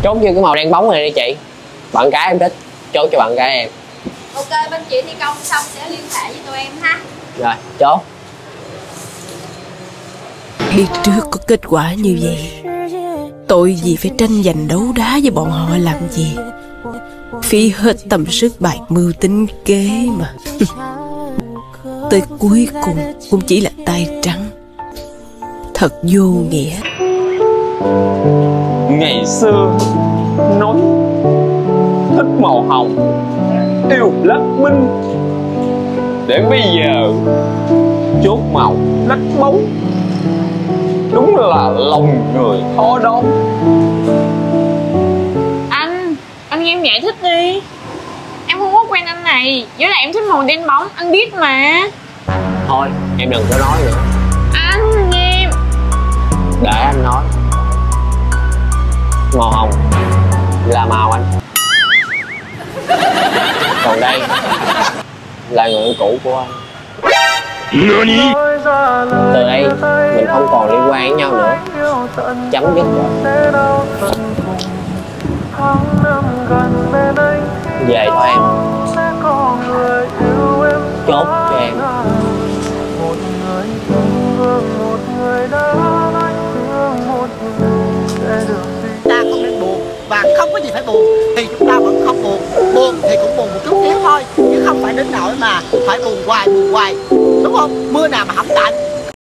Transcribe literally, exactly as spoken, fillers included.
Chốt vô cái màu đen bóng này đi chị. Bạn gái em thích, chốt cho bạn gái em. Ok, bên chị thi công xong sẽ liên hệ với tụi em ha. Rồi, chốt. Biết trước có kết quả như vậy, tội gì phải tranh giành đấu đá với bọn họ làm gì. Phí hết tâm sức bày mưu tính kế mà. Tới cuối cùng cũng chỉ là tay trắng. Thật vô nghĩa. Ngày xưa nói thích màu hồng, yêu Blackpink, để bây giờ chốt màu lách bóng. Đúng là lòng người khó đoán. Anh, anh nghe em giải thích đi. Em không có quen anh này, với lại em thích màu đen bóng, anh biết mà. Thôi, em đừng có nói nữa. Anh nghe em. Để anh nói. Màu hồng là màu anh. Còn đây là người yêu cũ của anh. Từ đây mình không còn liên quan với nhau nữa. Chấm dứt rồi. Về thôi em. Chốt cho em. Ta không nên buồn và không có gì phải buồn thì chúng ta vẫn không buồn. Buồn thì cũng buồn một chút xíu thôi, chứ không phải đến nỗi mà phải buồn hoài buồn hoài, đúng không? Mưa nào mà hẩm tạnh.